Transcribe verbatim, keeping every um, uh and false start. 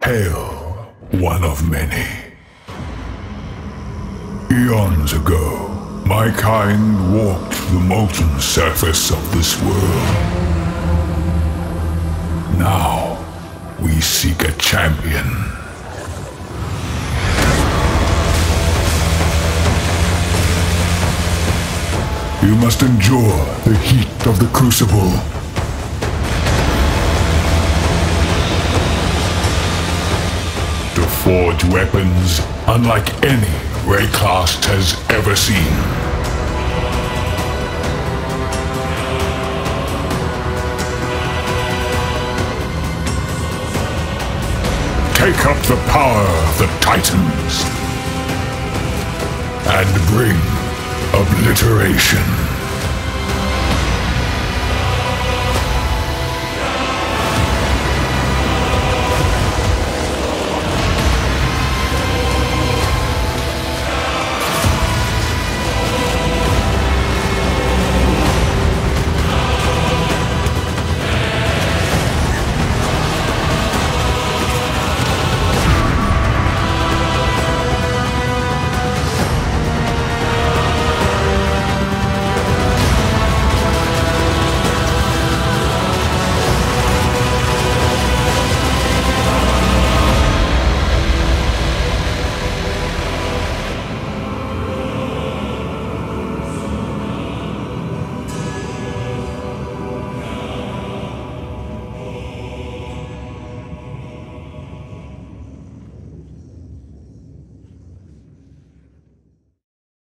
Hail, one of many. Eons ago, my kind walked the molten surface of this world. Now, we seek a champion. You must endure the heat of the Crucible. To forge weapons unlike any Wraeclast has ever seen. Take up the power of the Titans and bring obliteration.